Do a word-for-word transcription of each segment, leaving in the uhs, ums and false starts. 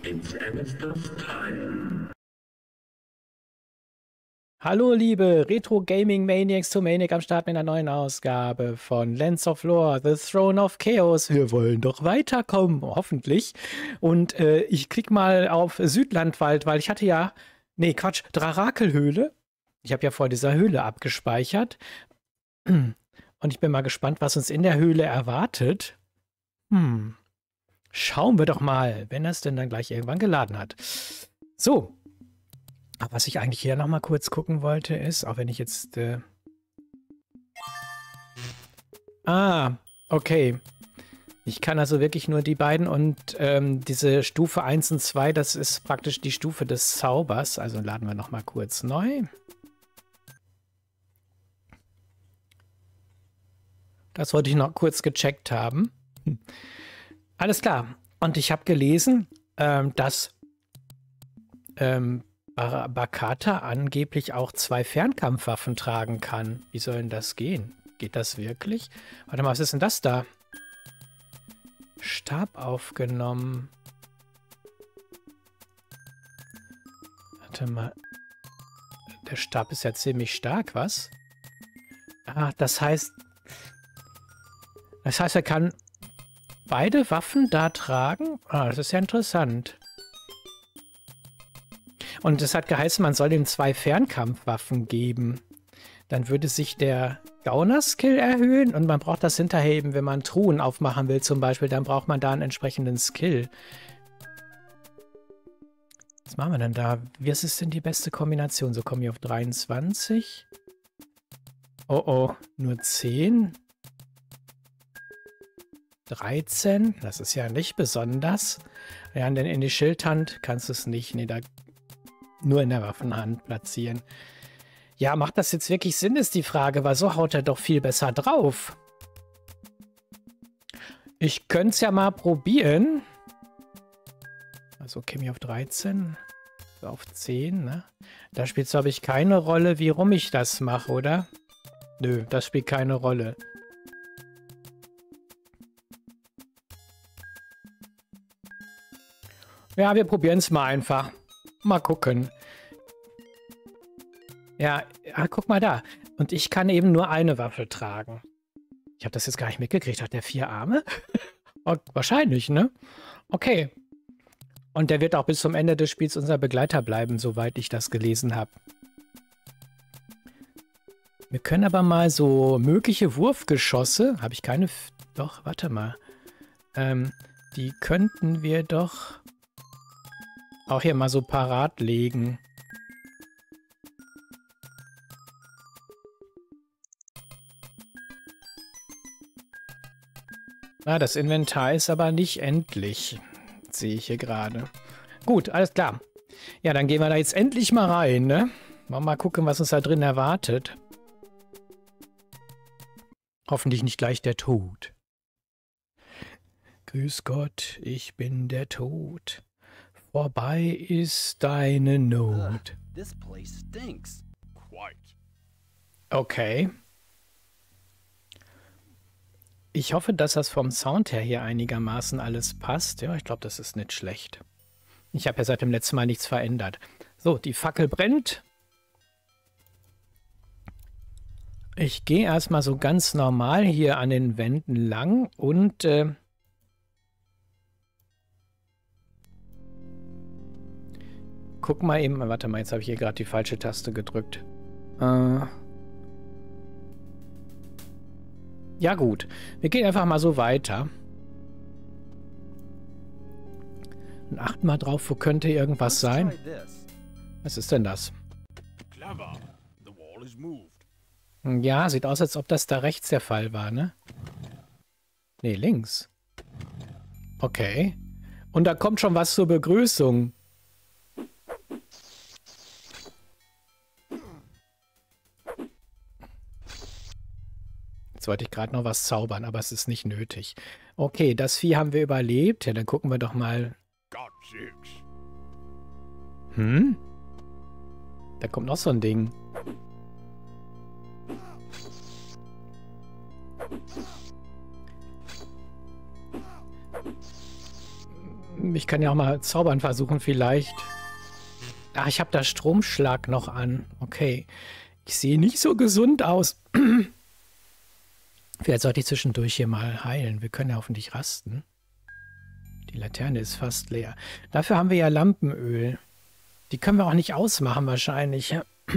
It's Amistad's time. Hallo liebe Retro Gaming Maniacs to Maniac am Start mit einer neuen Ausgabe von Lands of Lore, The Throne of Chaos. Wir wollen doch weiterkommen, hoffentlich. Und äh, ich klicke mal auf Südlandwald, weil ich hatte ja, nee Quatsch, Drarakelhöhle. Ich habe ja vor dieser Höhle abgespeichert. Und ich bin mal gespannt, was uns in der Höhle erwartet. Hm. Schauen wir doch mal, wenn er es denn dann gleich irgendwann geladen hat. So. Aber was ich eigentlich hier noch mal kurz gucken wollte, ist, auch wenn ich jetzt... Äh ah, okay. Ich kann also wirklich nur die beiden und ähm, diese Stufe eins und zwei, das ist praktisch die Stufe des Zaubers. Also laden wir noch mal kurz neu. Das wollte ich noch kurz gecheckt haben. Hm. Alles klar. Und ich habe gelesen, ähm, dass... Ähm, Bakata angeblich auch zwei Fernkampfwaffen tragen kann. Wie soll denn das gehen? Geht das wirklich? Warte mal, was ist denn das da? Stab aufgenommen. Warte mal. Der Stab ist ja ziemlich stark, was? Ah, das heißt... Das heißt, er kann beide Waffen da tragen? Ah, das ist ja interessant. Und es hat geheißen, man soll ihm zwei Fernkampfwaffen geben. Dann würde sich der Gauner-Skill erhöhen und man braucht das hinterher eben, wenn man Truhen aufmachen will zum Beispiel, dann braucht man da einen entsprechenden Skill. Was machen wir denn da? Was ist denn die beste Kombination? So kommen wir auf dreiundzwanzig. Oh oh, nur zehn. dreizehn. Das ist ja nicht besonders. Ja, denn in die Schildhand kannst du es nicht. Nee, da nur in der Waffenhand platzieren. Ja, macht das jetzt wirklich Sinn, ist die Frage, weil so haut er doch viel besser drauf. Ich könnte es ja mal probieren. Also käme ich auf dreizehn, auf zehn, ne? Da spielt es, glaube ich, keine Rolle, wie rum ich das mache, oder? Nö, das spielt keine Rolle. Ja, wir probieren es mal einfach. Mal gucken. Ja, ja, guck mal da. Und ich kann eben nur eine Waffe tragen. Ich habe das jetzt gar nicht mitgekriegt. Hat der vier Arme? Oh, wahrscheinlich, ne? Okay. Und der wird auch bis zum Ende des Spiels unser Begleiter bleiben, soweit ich das gelesen habe. Wir können aber mal so mögliche Wurfgeschosse, habe ich keine... F doch, warte mal. Ähm, die könnten wir doch... auch hier mal so parat legen. Ah, das Inventar ist aber nicht endlich. Sehe ich hier gerade. Gut, alles klar. Ja, dann gehen wir da jetzt endlich mal rein, ne? Mal gucken, was uns da drin erwartet. Hoffentlich nicht gleich der Tod. Grüß Gott, ich bin der Tod. Vorbei ist deine Not. Okay. Ich hoffe, dass das vom Sound her hier einigermaßen alles passt. Ja, ich glaube, das ist nicht schlecht. Ich habe ja seit dem letzten Mal nichts verändert. So, die Fackel brennt. Ich gehe erstmal so ganz normal hier an den Wänden lang und... Äh, guck mal eben, warte mal, jetzt habe ich hier gerade die falsche Taste gedrückt. Äh ja gut, wir gehen einfach mal so weiter. Und achten mal drauf, wo könnte irgendwas sein. Was ist denn das? Ja, sieht aus, als ob das da rechts der Fall war, ne? Ne, links. Okay. Und da kommt schon was zur Begrüßung. Jetzt wollte ich gerade noch was zaubern, aber es ist nicht nötig. Okay, das Vieh haben wir überlebt. Ja, dann gucken wir doch mal. Hm? Da kommt noch so ein Ding. Ich kann ja auch mal zaubern versuchen vielleicht. Ach, ich habe da Stromschlag noch an. Okay. Ich sehe nicht so gesund aus. Vielleicht sollte ich zwischendurch hier mal heilen. Wir können ja hoffentlich rasten. Die Laterne ist fast leer. Dafür haben wir ja Lampenöl. Die können wir auch nicht ausmachen wahrscheinlich.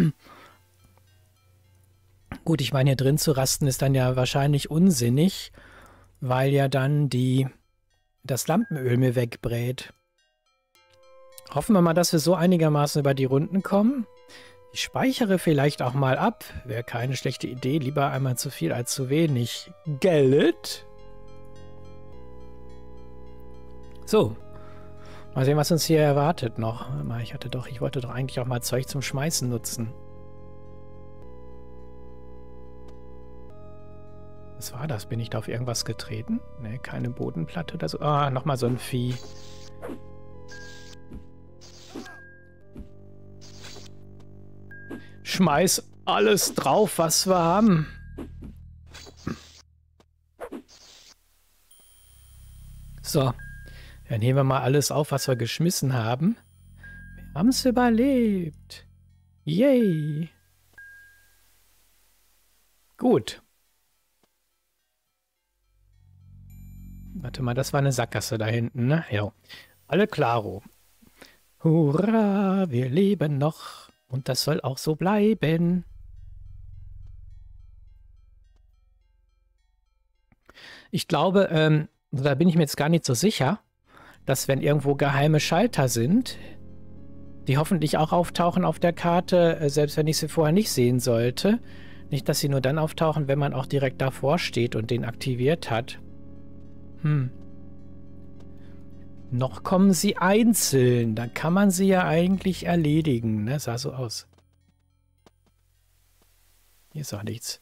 Gut, ich meine, hier drin zu rasten ist dann ja wahrscheinlich unsinnig, weil ja dann die, das Lampenöl mir wegbrät. Hoffen wir mal, dass wir so einigermaßen über die Runden kommen. Ich speichere vielleicht auch mal ab. Wäre keine schlechte Idee. Lieber einmal zu viel als zu wenig Geld. So. Mal sehen, was uns hier erwartet noch. Ich hatte doch, ich wollte doch eigentlich auch mal Zeug zum Schmeißen nutzen. Was war das? Bin ich da auf irgendwas getreten? Ne, keine Bodenplatte oder so. Ah, nochmal so ein Vieh. Schmeiß alles drauf, was wir haben. So. Dann nehmen wir mal alles auf, was wir geschmissen haben. Wir haben es überlebt. Yay. Gut. Warte mal, das war eine Sackgasse da hinten, ne? Ja. Alle klaro. Hurra, wir leben noch. Und das soll auch so bleiben. Ich glaube, ähm, da bin ich mir jetzt gar nicht so sicher, dass wenn irgendwo geheime Schalter sind, die hoffentlich auch auftauchen auf der Karte, äh, selbst wenn ich sie vorher nicht sehen sollte. Nicht, dass sie nur dann auftauchen, wenn man auch direkt davor steht und den aktiviert hat. Hm. Noch kommen sie einzeln. Dann kann man sie ja eigentlich erledigen. Ne? Sah so aus. Hier ist auch nichts.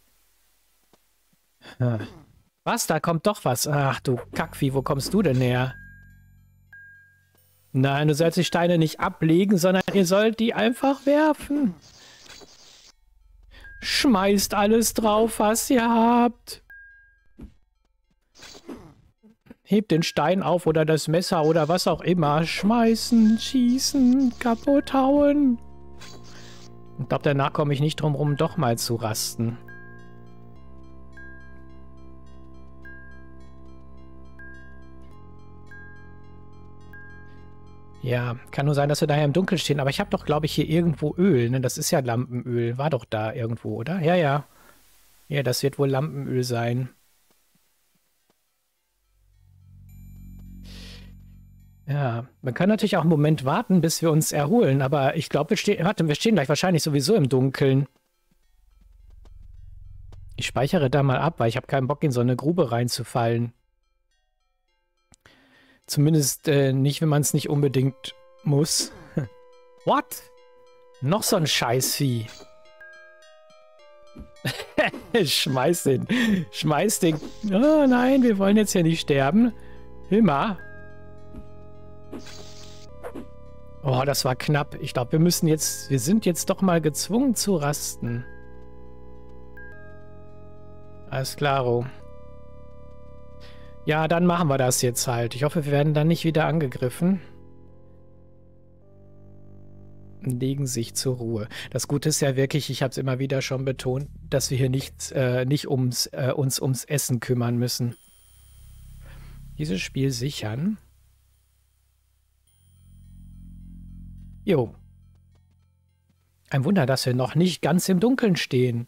Hm. Was? Da kommt doch was. Ach du Kackvieh, wo kommst du denn her? Nein, du sollst die Steine nicht ablegen, sondern ihr sollt die einfach werfen. Schmeißt alles drauf, was ihr habt. Hebt den Stein auf oder das Messer oder was auch immer. Schmeißen, schießen, kaputt hauen. Ich glaube, danach komme ich nicht drum rum, doch mal zu rasten. Ja, kann nur sein, dass wir daher im Dunkeln stehen. Aber ich habe doch, glaube ich, hier irgendwo Öl. Ne? Das ist ja Lampenöl. War doch da irgendwo, oder? Ja, ja. Ja, das wird wohl Lampenöl sein. Ja, man kann natürlich auch einen Moment warten, bis wir uns erholen. Aber ich glaube, wir stehen... Warte, wir stehen gleich wahrscheinlich sowieso im Dunkeln. Ich speichere da mal ab, weil ich habe keinen Bock, in so eine Grube reinzufallen. Zumindest äh, nicht, wenn man es nicht unbedingt muss. What? Noch so ein Scheißvieh. Schmeiß den. Schmeiß den. Oh nein, wir wollen jetzt hier nicht sterben. Immer. Oh, das war knapp. Ich glaube, wir müssen jetzt... Wir sind jetzt doch mal gezwungen zu rasten. Alles klaro. Ja, dann machen wir das jetzt halt. Ich hoffe, wir werden dann nicht wieder angegriffen. Legen sich zur Ruhe. Das Gute ist ja wirklich, ich habe es immer wieder schon betont, dass wir hier nicht, äh, nicht ums, äh, uns ums Essen kümmern müssen. Dieses Spiel sichern. Jo. Ein Wunder, dass wir noch nicht ganz im Dunkeln stehen.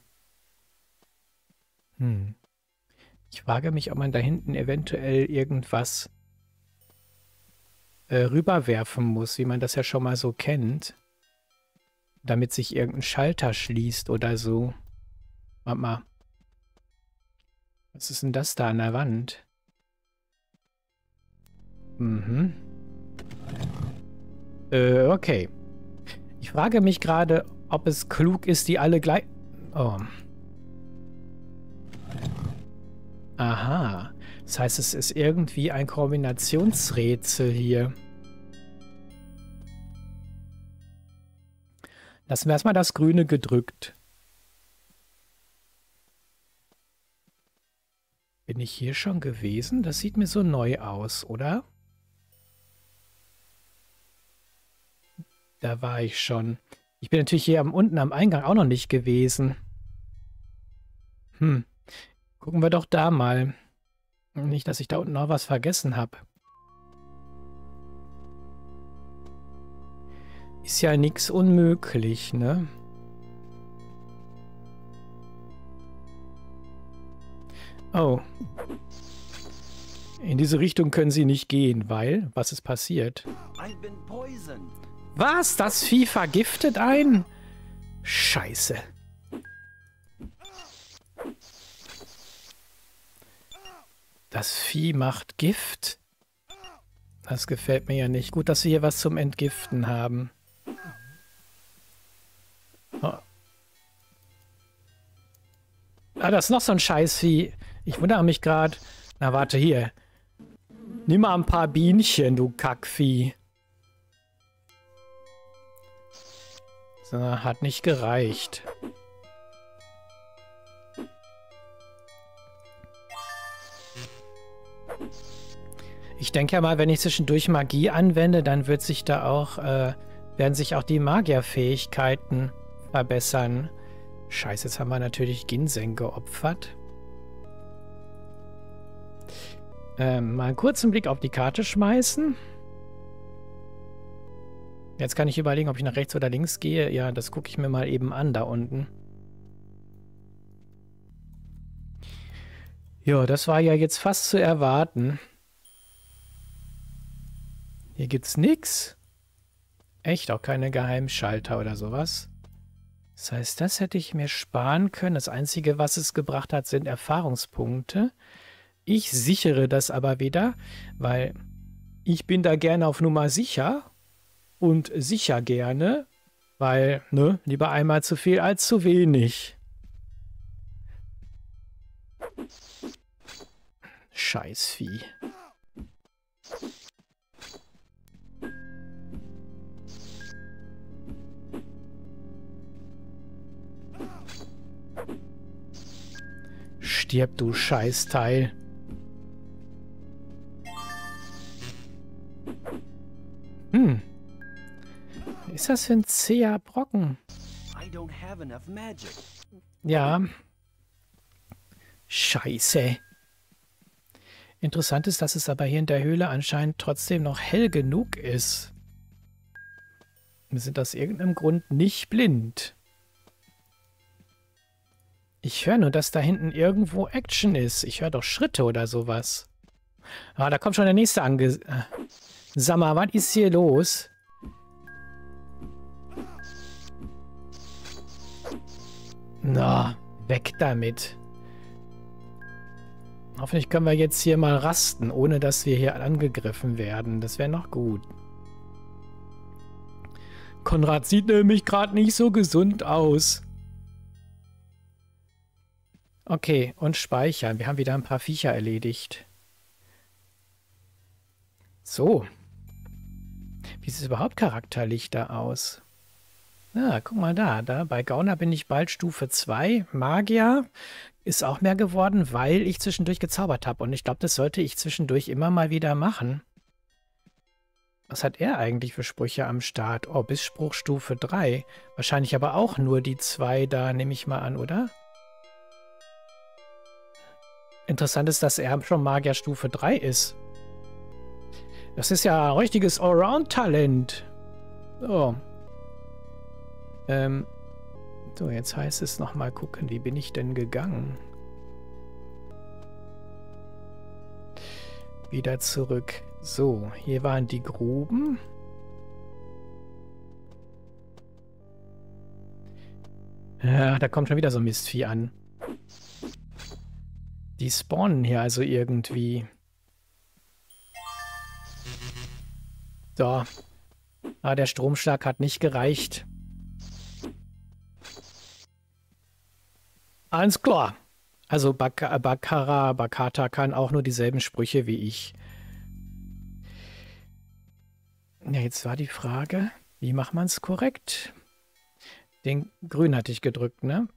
Hm. Ich frage mich, ob man da hinten eventuell irgendwas äh, rüberwerfen muss, wie man das ja schon mal so kennt. Damit sich irgendein Schalter schließt oder so. Warte mal. Was ist denn das da an der Wand? Mhm. Äh, okay. Ich frage mich gerade, ob es klug ist, die alle gleich... Oh. Aha. Das heißt, es ist irgendwie ein Kombinationsrätsel hier. Lassen wir erstmal das Grüne gedrückt. Bin ich hier schon gewesen? Das sieht mir so neu aus, oder? Da war ich schon. Ich bin natürlich hier am, unten am Eingang auch noch nicht gewesen. Hm. Gucken wir doch da mal. Nicht, dass ich da unten noch was vergessen habe. Ist ja nichts unmöglich, ne? Oh. In diese Richtung können sie nicht gehen, weil... Was ist passiert? Was? Das Vieh vergiftet einen? Scheiße. Das Vieh macht Gift? Das gefällt mir ja nicht. Gut, dass wir hier was zum Entgiften haben. Oh. Ah, das ist noch so ein Scheißvieh. Ich wundere mich gerade. Na, warte, hier. Nimm mal ein paar Bienchen, du Kackvieh. So, hat nicht gereicht. Ich denke ja mal, wenn ich zwischendurch Magie anwende, dann wird sich da auch, äh, werden sich auch die Magierfähigkeiten verbessern. Scheiße, jetzt haben wir natürlich Ginseng geopfert. Ähm, mal einen kurzen Blick auf die Karte schmeißen. Jetzt kann ich überlegen, ob ich nach rechts oder links gehe. Ja, das gucke ich mir mal eben an, da unten. Ja, das war ja jetzt fast zu erwarten. Hier gibt's nichts. Echt, auch keine Geheimschalter oder sowas. Das heißt, das hätte ich mir sparen können. Das Einzige, was es gebracht hat, sind Erfahrungspunkte. Ich sichere das aber wieder, weil ich bin da gerne auf Nummer sicher und sicher gerne, weil, ne, lieber einmal zu viel als zu wenig. Scheißvieh. Stirb, du Scheißteil. Hm. Was ist das für ein zäher Brocken? Ja. Scheiße. Interessant ist, dass es aber hier in der Höhle anscheinend trotzdem noch hell genug ist. Wir sind aus irgendeinem Grund nicht blind. Ich höre nur, dass da hinten irgendwo Action ist. Ich höre doch Schritte oder sowas. Ah, da kommt schon der nächste ange... Sag mal, was ist hier los? Na, weg damit. Hoffentlich können wir jetzt hier mal rasten, ohne dass wir hier angegriffen werden. Das wäre noch gut. Konrad sieht nämlich gerade nicht so gesund aus. Okay, und speichern. Wir haben wieder ein paar Viecher erledigt. So. Wie sieht es überhaupt charakterlich da aus? Ja, guck mal da. da. Bei Gauner bin ich bald Stufe zwei. Magier ist auch mehr geworden, weil ich zwischendurch gezaubert habe. Und ich glaube, das sollte ich zwischendurch immer mal wieder machen. Was hat er eigentlich für Sprüche am Start? Oh, bis Spruchstufe drei. Wahrscheinlich aber auch nur die zwei da, nehme ich mal an, oder? Interessant ist, dass er schon Magier Stufe drei ist. Das ist ja ein richtiges Allround-Talent. So. Ähm. So, jetzt heißt es nochmal gucken, wie bin ich denn gegangen? Wieder zurück. So, hier waren die Gruben. Ja, da kommt schon wieder so ein Mistvieh an. Die spawnen hier also irgendwie. So. Ah, der Stromschlag hat nicht gereicht. Alles klar. Also Bak Bakara, Bakata kann auch nur dieselben Sprüche wie ich. Ja, jetzt war die Frage, wie macht man es korrekt? Den Grün hatte ich gedrückt, ne?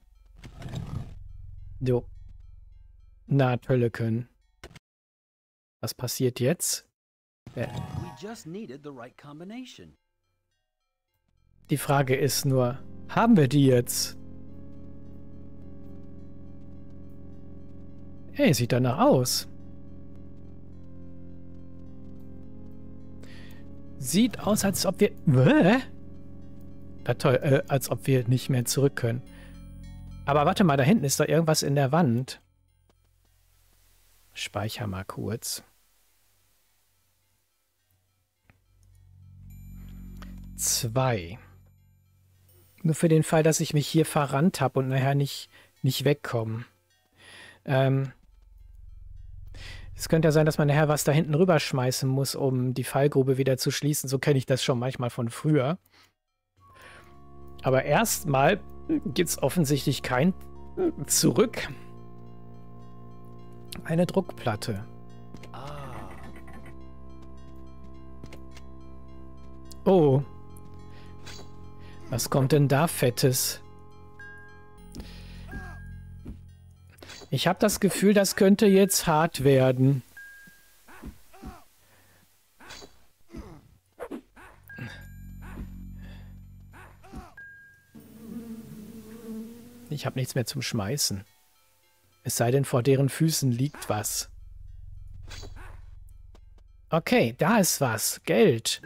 Jo. Na, Tölleken. Was passiert jetzt? Äh. Die Frage ist nur, haben wir die jetzt? Hey, sieht danach aus. Sieht aus, als ob wir... Hä? Na toll, äh, als ob wir nicht mehr zurück können. Aber warte mal, da hinten ist doch irgendwas in der Wand. Speicher mal kurz. Zwei. Nur für den Fall, dass ich mich hier verrannt habe und nachher nicht, nicht wegkomme. Ähm... Es könnte ja sein, dass man nachher was da hinten rüberschmeißen muss, um die Fallgrube wieder zu schließen. So kenne ich das schon manchmal von früher. Aber erstmal gibt es offensichtlich kein Zurück. Eine Druckplatte. Oh. Was kommt denn da Fettes? Ich habe das Gefühl, das könnte jetzt hart werden. Ich habe nichts mehr zum Schmeißen. Es sei denn, vor deren Füßen liegt was. Okay, da ist was. Geld.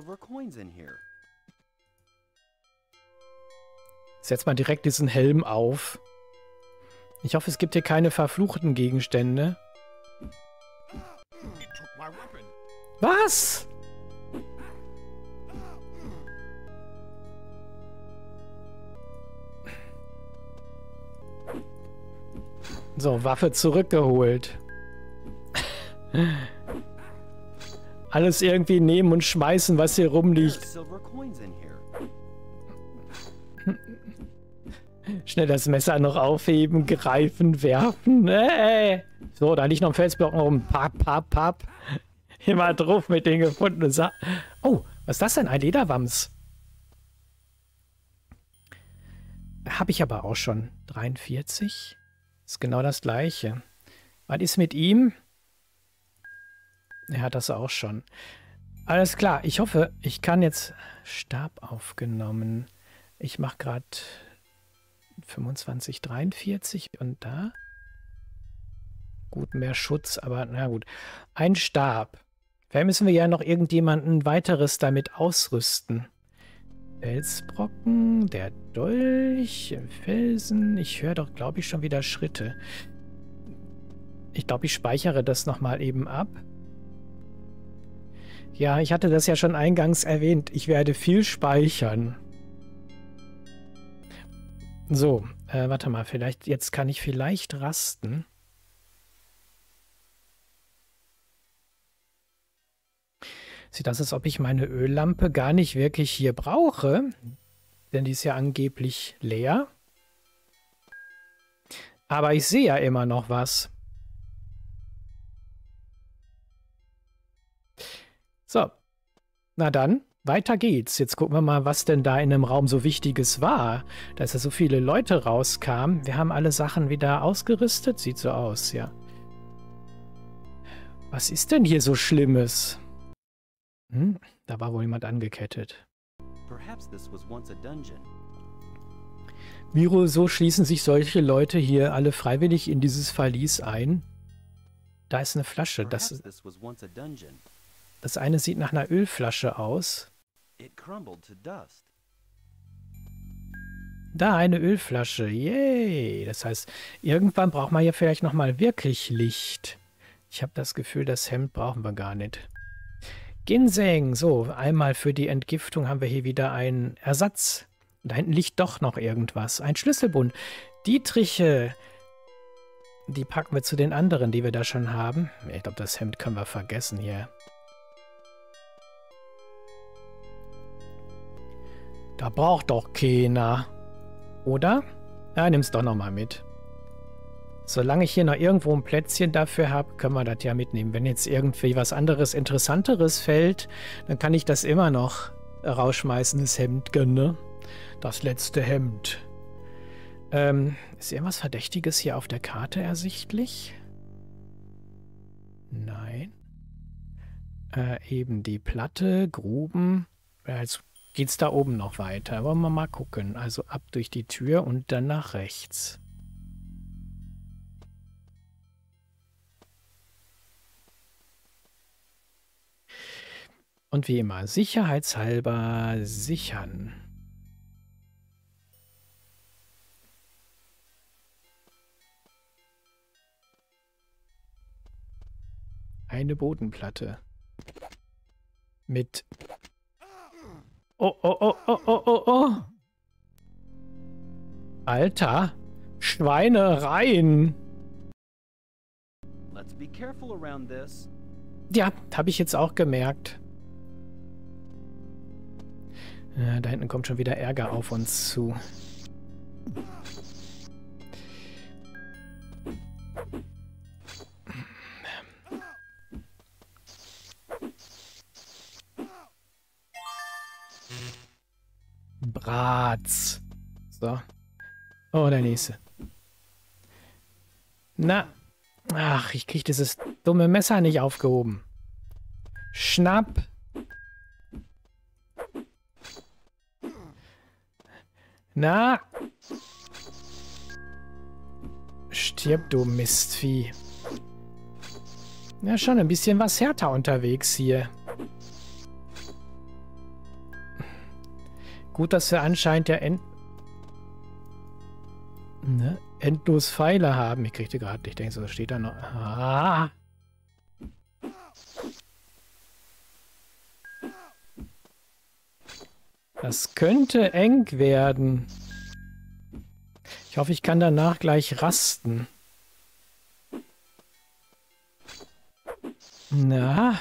Setz mal direkt diesen Helm auf. Ich hoffe, es gibt hier keine verfluchten Gegenstände. Was? So, Waffe zurückgeholt. Alles irgendwie nehmen und schmeißen, was hier rumliegt. Schnell das Messer noch aufheben, greifen, werfen. Hey. So, da liegt noch ein Felsblock rum. Papp, papp, papp. Immer drauf mit den gefundenen Sachen. Oh, was ist das denn? Ein Lederwams. Habe ich aber auch schon. dreiundvierzig. Ist genau das gleiche. Was ist mit ihm? Er hat das auch schon. Alles klar. Ich hoffe, ich kann jetzt... Stab aufgenommen. Ich mache gerade... fünfundzwanzig, dreiundvierzig und da? Gut, mehr Schutz, aber na gut. Ein Stab. Vielleicht müssen wir ja noch irgendjemanden weiteres damit ausrüsten. Felsbrocken, der Dolch, Felsen. Ich höre doch, glaube ich, schon wieder Schritte. Ich glaube, ich speichere das nochmal eben ab. Ja, ich hatte das ja schon eingangs erwähnt. Ich werde viel speichern. So, äh, warte mal, vielleicht, jetzt kann ich vielleicht rasten. Sieht das aus, als ob ich meine Öllampe gar nicht wirklich hier brauche. Denn die ist ja angeblich leer. Aber ich sehe ja immer noch was. So, na dann. Weiter geht's. Jetzt gucken wir mal, was denn da in dem Raum so Wichtiges war, dass da so viele Leute rauskamen. Wir haben alle Sachen wieder ausgerüstet. Sieht so aus, ja. Was ist denn hier so Schlimmes? Hm, da war wohl jemand angekettet. Wieso schließen sich solche Leute hier alle freiwillig in dieses Verlies ein? Da ist eine Flasche. Das, das eine sieht nach einer Ölflasche aus. Da, eine Ölflasche. Yay! Das heißt, irgendwann braucht man ja vielleicht nochmal wirklich Licht. Ich habe das Gefühl, das Hemd brauchen wir gar nicht. Ginseng. So, einmal für die Entgiftung haben wir hier wieder einen Ersatz. Da hinten liegt doch noch irgendwas. Ein Schlüsselbund. Dietriche. Die packen wir zu den anderen, die wir da schon haben. Ich glaube, das Hemd können wir vergessen hier. Da braucht doch keiner. Oder? Ja, nimm's doch nochmal mit. Solange ich hier noch irgendwo ein Plätzchen dafür habe, können wir das ja mitnehmen. Wenn jetzt irgendwie was anderes, Interessanteres fällt, dann kann ich das immer noch rausschmeißen, das Hemd, ne? Das letzte Hemd. Ähm, ist irgendwas Verdächtiges hier auf der Karte ersichtlich? Nein. Äh, eben die Platte, Gruben. Als geht's da oben noch weiter. Wollen wir mal gucken. Also ab durch die Tür und dann nach rechts. Und wie immer, sicherheitshalber sichern. Eine Bodenplatte. Mit... Oh, oh, oh, oh, oh, oh, oh. Alter. Schweinereien. Let's be careful around this. Ja, habe ich jetzt auch gemerkt. Ja, da hinten kommt schon wieder Ärger auf uns zu. Bratz. So. Oh, der nächste. Na. Ach, ich krieg dieses dumme Messer nicht aufgehoben. Schnapp. Na. Stirb, du Mistvieh. Ja, schon ein bisschen was härter unterwegs hier. Gut, dass wir anscheinend ja end ne? endlos Pfeile haben. Ich kriegte gerade, ich denke, so steht da noch. Ah. Das könnte eng werden. Ich hoffe, ich kann danach gleich rasten. Na?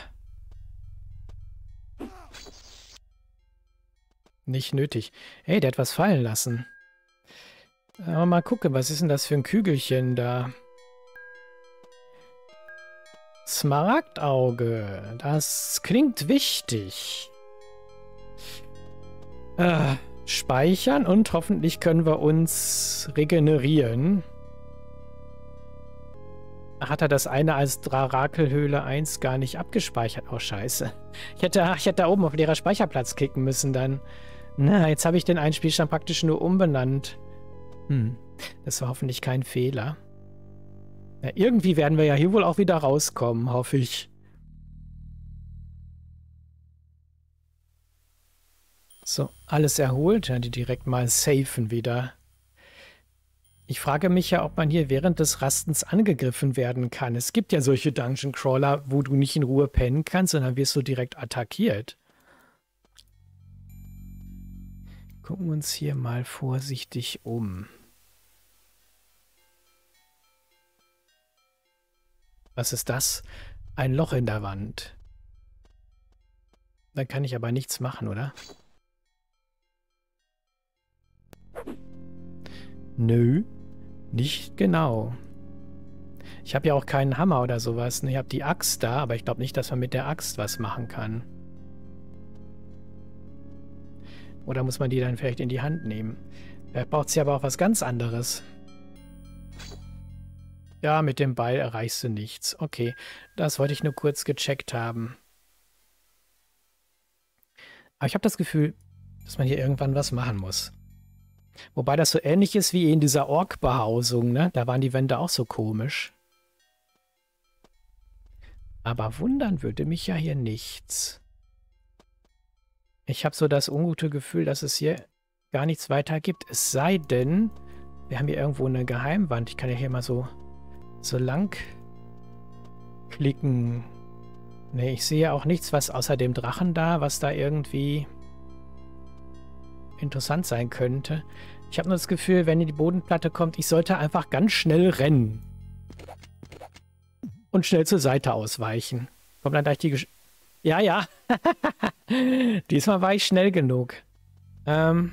Nicht nötig. Hey, der hat was fallen lassen. Aber mal gucken, was ist denn das für ein Kügelchen da? Smaragdauge. Das klingt wichtig. Äh, speichern und hoffentlich können wir uns regenerieren. Hat er das eine als Drarakelhöhle eins gar nicht abgespeichert? Oh, scheiße. Ich hätte, ach, ich hätte da oben auf leerer Speicherplatz klicken müssen dann. Na, jetzt habe ich den einen Spielstand praktisch nur umbenannt. Hm, das war hoffentlich kein Fehler. Ja, irgendwie werden wir ja hier wohl auch wieder rauskommen, hoffe ich. So, alles erholt. Ja, die direkt mal safen wieder. Ich frage mich ja, ob man hier während des Rastens angegriffen werden kann. Es gibt ja solche Dungeon Crawler, wo du nicht in Ruhe pennen kannst, sondern wirst du direkt attackiert. Gucken wir uns hier mal vorsichtig um. Was ist das? Ein Loch in der Wand. Da kann ich aber nichts machen, oder? Nö, nicht genau. Ich habe ja auch keinen Hammer oder sowas. Ich habe die Axt da, aber ich glaube nicht, dass man mit der Axt was machen kann. Oder muss man die dann vielleicht in die Hand nehmen? Da braucht sie aber auch was ganz anderes. Ja, mit dem Beil erreichst du nichts. Okay, das wollte ich nur kurz gecheckt haben. Aber ich habe das Gefühl, dass man hier irgendwann was machen muss. Wobei das so ähnlich ist wie in dieser Ork-Behausung, ne? Da waren die Wände auch so komisch. Aber wundern würde mich ja hier nichts. Ich habe so das ungute Gefühl, dass es hier gar nichts weiter gibt. Es sei denn, wir haben hier irgendwo eine Geheimwand. Ich kann ja hier mal so, so lang klicken. Ne, ich sehe auch nichts, was außer dem Drachen da, was da irgendwie interessant sein könnte. Ich habe nur das Gefühl, wenn die Bodenplatte kommt, ich sollte einfach ganz schnell rennen. Und schnell zur Seite ausweichen. Kommt dann gleich die Gesch Ja, ja. Diesmal war ich schnell genug. Ähm.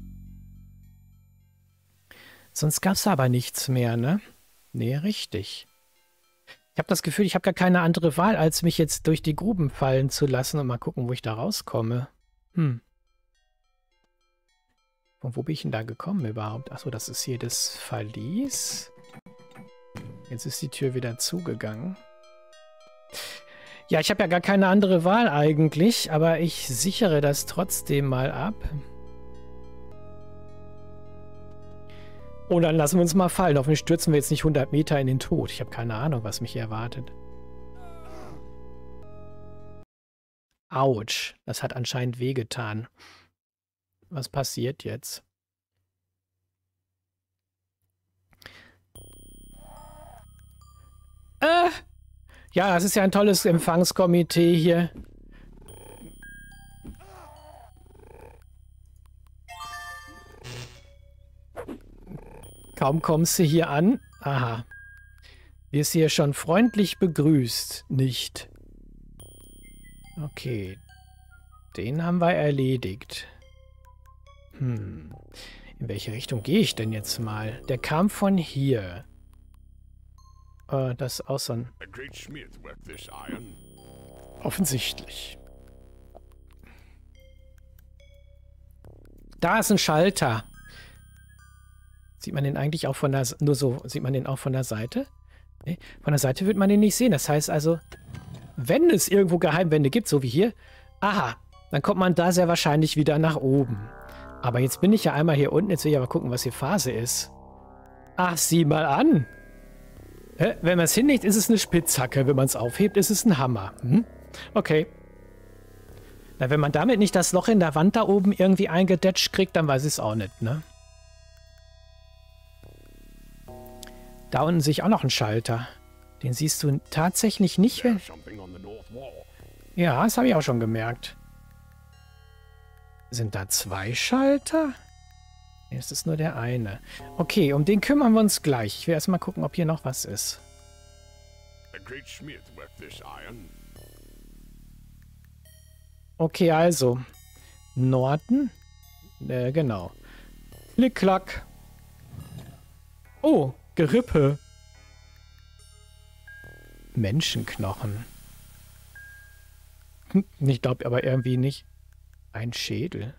Sonst gab es aber nichts mehr, ne? Nee, richtig. Ich habe das Gefühl, ich habe gar keine andere Wahl, als mich jetzt durch die Gruben fallen zu lassen und mal gucken, wo ich da rauskomme. Hm. Von wo bin ich denn da gekommen überhaupt? Achso, das ist hier das Verlies. Jetzt ist die Tür wieder zugegangen. Ja, ich habe ja gar keine andere Wahl eigentlich, aber ich sichere das trotzdem mal ab. Und dann lassen wir uns mal fallen. Hoffentlich stürzen wir jetzt nicht hundert Meter in den Tod. Ich habe keine Ahnung, was mich hier erwartet. Autsch, das hat anscheinend wehgetan. Was passiert jetzt? Äh, ja, das ist ja ein tolles Empfangskomitee hier. Kaum kommst du hier an. Aha. Wirst hier schon freundlich begrüßt. Nicht. Okay. Den haben wir erledigt. Hm. In welche Richtung gehe ich denn jetzt mal? Der kam von hier. Äh, das ist auch so ein... Offensichtlich. Da ist ein Schalter. Sieht man den eigentlich auch von der... Nur so, sieht man den auch von der Seite? Nee, von der Seite wird man den nicht sehen. Das heißt also, wenn es irgendwo Geheimwände gibt, so wie hier, aha, dann kommt man da sehr wahrscheinlich wieder nach oben. Aber jetzt bin ich ja einmal hier unten. Jetzt will ich aber gucken, was hier Phase ist. Ach, sieh mal an. Hä? Wenn man es hinlegt, ist es eine Spitzhacke. Wenn man es aufhebt, ist es ein Hammer. Hm? Okay. Na, wenn man damit nicht das Loch in der Wand da oben irgendwie eingedetscht kriegt, dann weiß ich es auch nicht, ne? Da unten sehe ich auch noch einen Schalter. Den siehst du tatsächlich nicht. Ja, das habe ich auch schon gemerkt. Sind da zwei Schalter? Nee, es ist nur der eine. Okay, um den kümmern wir uns gleich. Ich will erstmal gucken, ob hier noch was ist. Okay, also. Norden. Äh, genau. Klick, klack. Oh, Gerippe. Menschenknochen. Hm, ich glaube aber irgendwie nicht. Ein Schädel.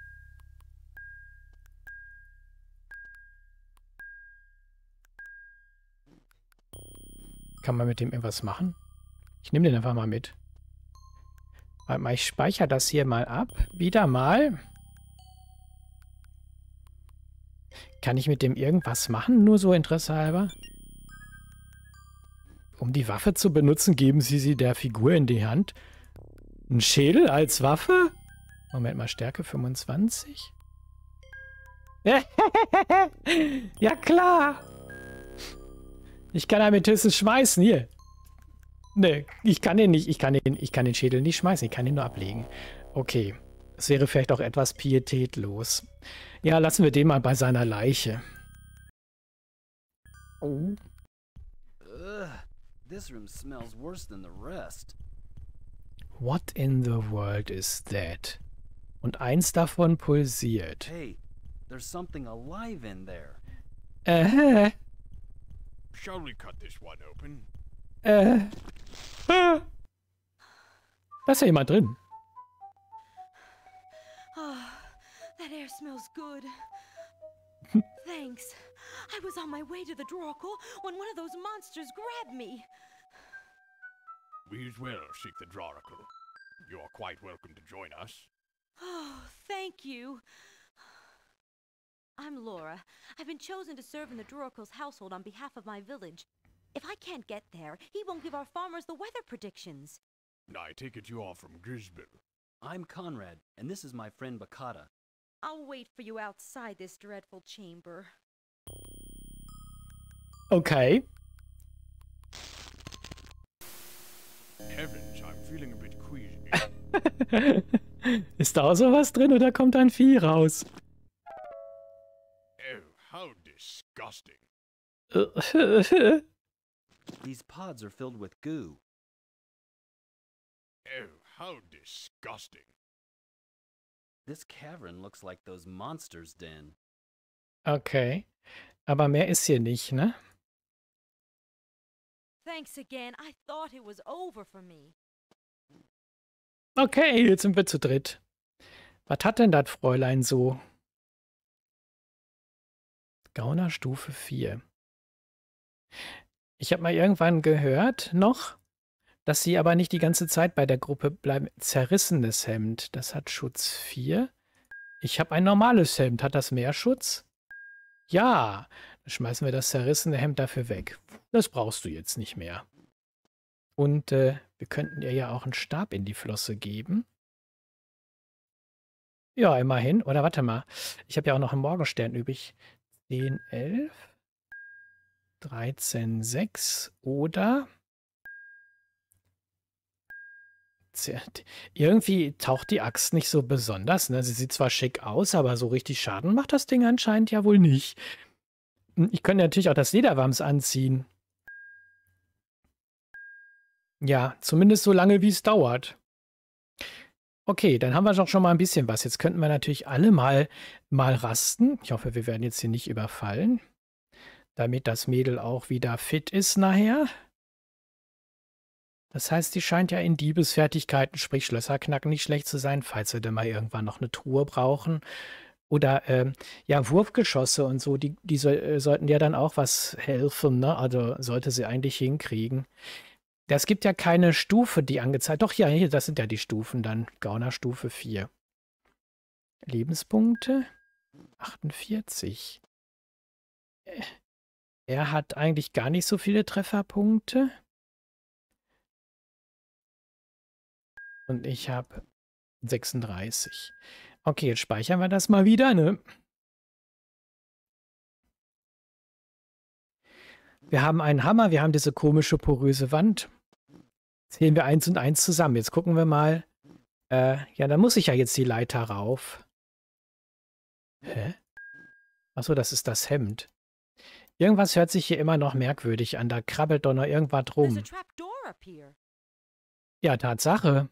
Kann man mit dem irgendwas machen? Ich nehme den einfach mal mit. Warte mal, ich speichere das hier mal ab. Wieder mal. Kann ich mit dem irgendwas machen? Nur so Interesse halber? Um die Waffe zu benutzen, geben Sie sie der Figur in die Hand. Ein Schädel als Waffe? Moment mal, Stärke fünfundzwanzig? Ja, klar! Ich kann Amethysten schmeißen, hier. Ne, ich kann den nicht, ich kann den, ich kann den Schädel nicht schmeißen, ich kann ihn nur ablegen. Okay, es wäre vielleicht auch etwas pietätlos. Ja, lassen wir den mal bei seiner Leiche. Oh. Ugh, this room smells worse than the rest. What in the world is that? Und eins davon pulsiert. Hey, there's something alive in there. Äh. Shall we cut this one open? Äh. Ah. Da ist ja jemand drin. Oh, that air smells good. Thanks. I was on my way to the Droracle when one of those monsters grabbed me. We as well seek the Droracle. You are quite welcome to join us. Oh, thank you. I'm Laura. I've been chosen to serve in the Droracle's household on behalf of my village. If I can't get there, he won't give our farmers the weather predictions. I take it you are from Grisbil. I'm Conrad, and this is my friend Bakata. I'll wait for you outside this dreadful chamber. Okay. Heavens, I'm feeling a bit queasy. Ist da auch sowas drin oder kommt ein Vieh raus? Oh, how disgusting. These pods are filled with goo. Oh, how disgusting. This cavern looks like those monsters' den. Okay. Aber mehr ist hier nicht, ne? Thanks again. I thought it was over for me. Okay, jetzt sind wir zu dritt. Was hat denn das Fräulein so? Gauner Stufe vier. Ich habe mal irgendwann gehört noch, dass sie aber nicht die ganze Zeit bei der Gruppe bleiben. Zerrissenes Hemd, das hat Schutz vier. Ich habe ein normales Hemd. Hat das mehr Schutz? Ja. Dann schmeißen wir das zerrissene Hemd dafür weg. Das brauchst du jetzt nicht mehr. Und äh, wir könnten ihr ja auch einen Stab in die Flosse geben. Ja, immerhin. Oder warte mal. Ich habe ja auch noch einen Morgenstern übrig. zehn, elf. dreizehn, sechs. Oder... Irgendwie taucht die Axt nicht so besonders. Ne? Sie sieht zwar schick aus, aber so richtig Schaden macht das Ding anscheinend ja wohl nicht. Ich könnte natürlich auch das Lederwams anziehen. Ja, zumindest so lange, wie es dauert. Okay, dann haben wir doch schon mal ein bisschen was. Jetzt könnten wir natürlich alle mal, mal rasten. Ich hoffe, wir werden jetzt hier nicht überfallen. Damit das Mädel auch wieder fit ist nachher. Das heißt, sie scheint ja in Diebesfertigkeiten, sprich Schlösserknacken, nicht schlecht zu sein, falls wir dann mal irgendwann noch eine Truhe brauchen. Oder, ähm, ja, Wurfgeschosse und so, die, die so, äh, sollten ja dann auch was helfen, ne? Also sollte sie eigentlich hinkriegen. Es gibt ja keine Stufe, die angezeigt. Doch, ja, hier, das sind ja die Stufen dann. Gauner Stufe vier. Lebenspunkte? achtundvierzig. Er hat eigentlich gar nicht so viele Trefferpunkte. Und ich habe sechsunddreißig. Okay, jetzt speichern wir das mal wieder, ne? Wir haben einen Hammer, wir haben diese komische poröse Wand. Zählen wir eins und eins zusammen. Jetzt gucken wir mal. Äh, ja, da muss ich ja jetzt die Leiter rauf. Hä? Achso, das ist das Hemd. Irgendwas hört sich hier immer noch merkwürdig an. Da krabbelt doch noch irgendwas rum. Ja, Tatsache.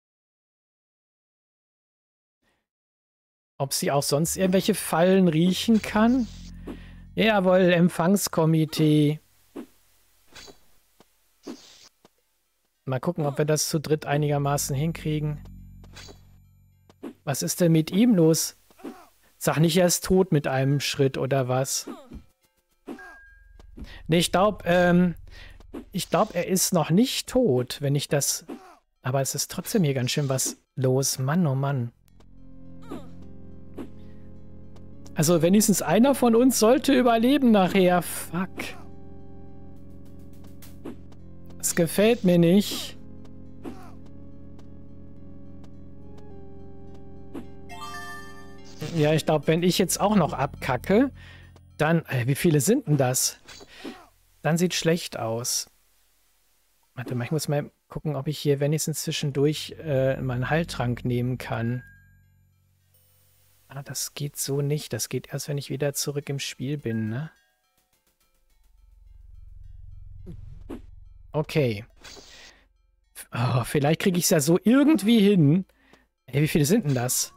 Ob sie auch sonst irgendwelche Fallen riechen kann? Jawohl, Empfangskomitee. Mal gucken, ob wir das zu dritt einigermaßen hinkriegen. Was ist denn mit ihm los? Sag nicht, er ist tot mit einem Schritt oder was? Nee, ich glaube, ähm, ich glaube, er ist noch nicht tot, wenn ich das... Aber es ist trotzdem hier ganz schön was los. Mann, oh Mann. Also wenigstens einer von uns sollte überleben nachher. Fuck. Das gefällt mir nicht. Ja, ich glaube, wenn ich jetzt auch noch abkacke, dann... Äh, wie viele sind denn das? Dann sieht schlecht aus. Warte mal, ich muss mal gucken, ob ich hier wenigstens zwischendurch äh, meinen Heiltrank nehmen kann. Ah, das geht so nicht. Das geht erst, wenn ich wieder zurück im Spiel bin, ne? Okay. Oh, vielleicht kriege ich es ja so irgendwie hin. Hey, wie viele sind denn das?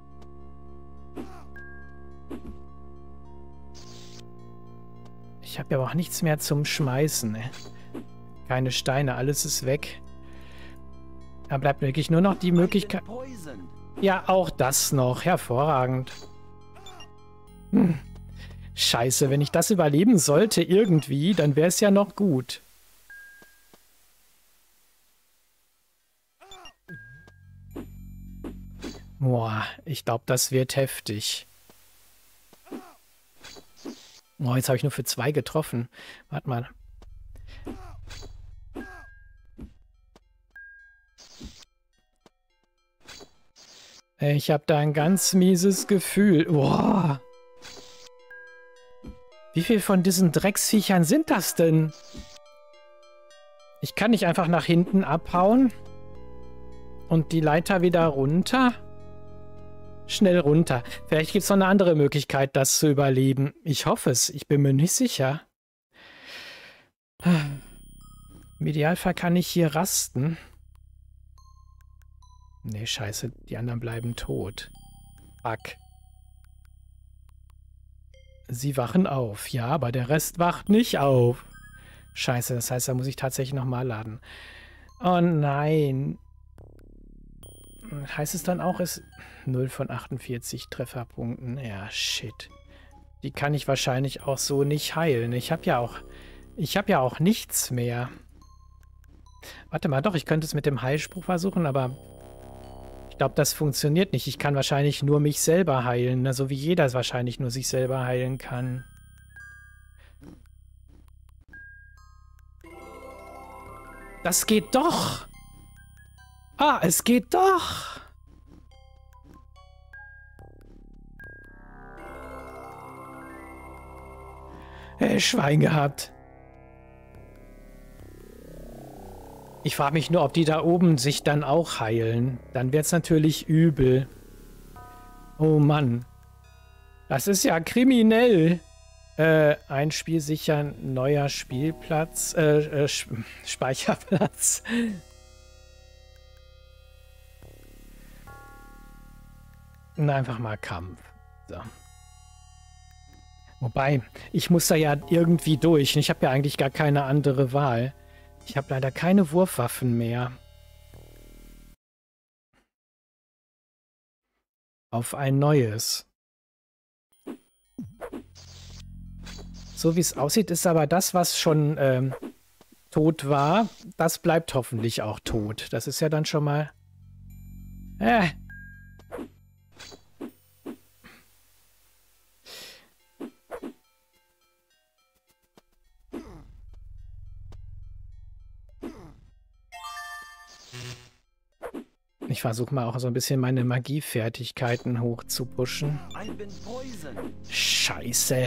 Ich habe ja aber auch nichts mehr zum Schmeißen, ne? Keine Steine, alles ist weg. Da bleibt wirklich nur noch die Möglichkeit... Ja, auch das noch. Hervorragend. Hm. Scheiße, wenn ich das überleben sollte irgendwie, dann wäre es ja noch gut. Boah, ich glaube, das wird heftig. Oh, jetzt habe ich nur für zwei getroffen. Warte mal. Ich habe da ein ganz mieses Gefühl. Boah. Wie viel von diesen Drecksviechern sind das denn? Ich kann nicht einfach nach hinten abhauen und die Leiter wieder runter. Schnell runter. Vielleicht gibt es noch eine andere Möglichkeit, das zu überleben. Ich hoffe es. Ich bin mir nicht sicher. Im Idealfall kann ich hier rasten. Nee, scheiße. Die anderen bleiben tot. Fuck. Sie wachen auf. Ja, aber der Rest wacht nicht auf. Scheiße, das heißt, da muss ich tatsächlich nochmal laden. Oh nein. Heißt es dann auch, es null von achtundvierzig Trefferpunkten? Ja, shit. Die kann ich wahrscheinlich auch so nicht heilen. Ich habe ja auch, ich habe ja auch nichts mehr. Warte mal, doch, ich könnte es mit dem Heilspruch versuchen, aber ich glaube, das funktioniert nicht. Ich kann wahrscheinlich nur mich selber heilen, ne? So wie jeder es wahrscheinlich nur sich selber heilen kann. Das geht doch! Ah, es geht doch! Äh, Schwein gehabt. Ich frage mich nur, ob die da oben sich dann auch heilen. Dann wird es natürlich übel. Oh Mann. Das ist ja kriminell. Äh, ein Spiel sichern, neuer Spielplatz, äh, äh Speicherplatz. Na, einfach mal Kampf. So. Wobei, ich muss da ja irgendwie durch. Ich habe ja eigentlich gar keine andere Wahl. Ich habe leider keine Wurfwaffen mehr. Auf ein neues. So wie es aussieht, ist aber das, was schon ähm, tot war, das bleibt hoffentlich auch tot. Das ist ja dann schon mal... Äh. Ich versuche mal auch so ein bisschen meine Magiefertigkeiten hoch zu pushen. Scheiße.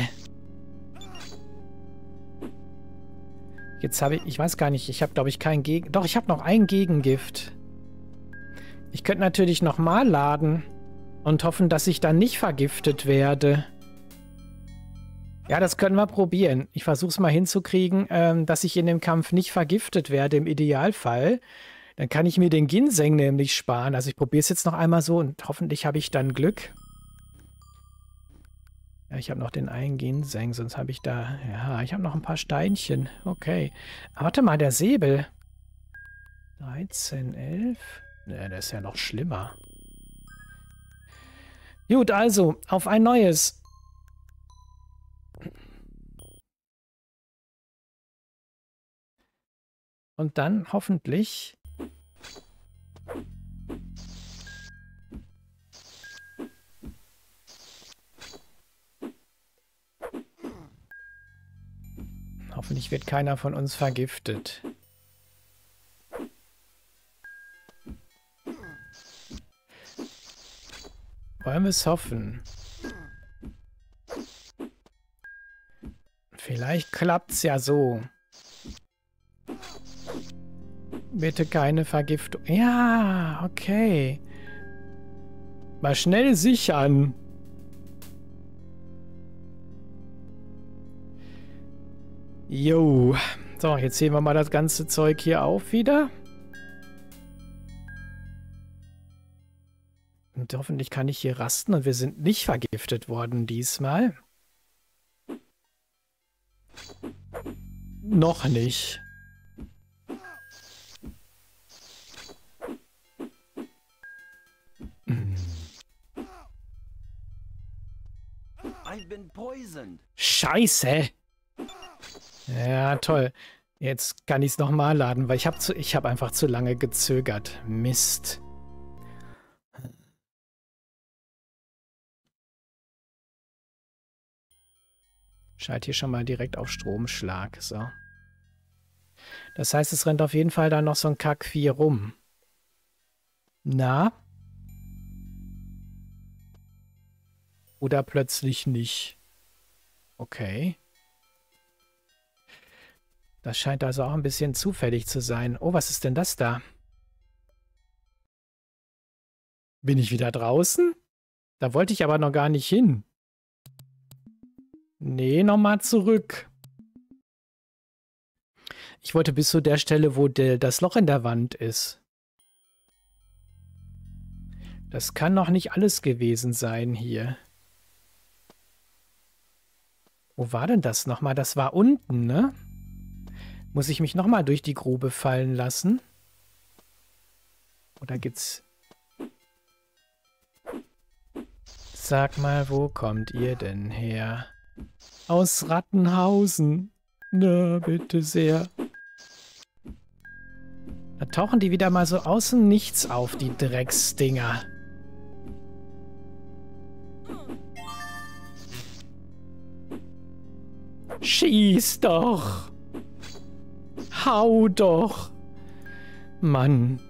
Jetzt habe ich, ich weiß gar nicht, ich habe glaube ich kein Gegen... Doch, ich habe noch ein Gegengift. Ich könnte natürlich nochmal laden und hoffen, dass ich dann nicht vergiftet werde. Ja, das können wir probieren. Ich versuche es mal hinzukriegen, ähm, dass ich in dem Kampf nicht vergiftet werde im Idealfall. Dann kann ich mir den Ginseng nämlich sparen. Also ich probiere es jetzt noch einmal so und hoffentlich habe ich dann Glück. Ja, ich habe noch den einen Ginseng, sonst habe ich da... Ja, ich habe noch ein paar Steinchen. Okay. Aber warte mal, der Säbel. dreizehn, elf? Ne, der ist ja noch schlimmer. Gut, also, auf ein neues. Und dann hoffentlich... Hoffentlich wird keiner von uns vergiftet. Wollen wir es hoffen? Vielleicht klappt's ja so. Bitte keine Vergiftung. Ja, okay. Mal schnell sichern. Jo. So, jetzt heben wir mal das ganze Zeug hier auf wieder. Und hoffentlich kann ich hier rasten und wir sind nicht vergiftet worden diesmal. Noch nicht. I've been poisoned. Scheiße. Ja, toll. Jetzt kann ich es nochmal laden, weil ich habe ich hab einfach zu lange gezögert. Mist. Schalt hier schon mal direkt auf Stromschlag. So. Das heißt, es rennt auf jeden Fall da noch so ein Kack-Vieh rum. Na? Oder plötzlich nicht. Okay. Das scheint also auch ein bisschen zufällig zu sein. Oh, was ist denn das da? Bin ich wieder draußen? Da wollte ich aber noch gar nicht hin. Nee, nochmal zurück. Ich wollte bis zu der Stelle, wo der, das Loch in der Wand ist. Das kann noch nicht alles gewesen sein hier. Wo war denn das nochmal? Das war unten, ne? Muss ich mich nochmal durch die Grube fallen lassen? Oder gibt's... Sag mal, wo kommt ihr denn her? Aus Rattenhausen. Na, bitte sehr. tauchen die wieder mal so außen nichts auf, die Drecksdinger. Schieß doch! Hau doch! Mann.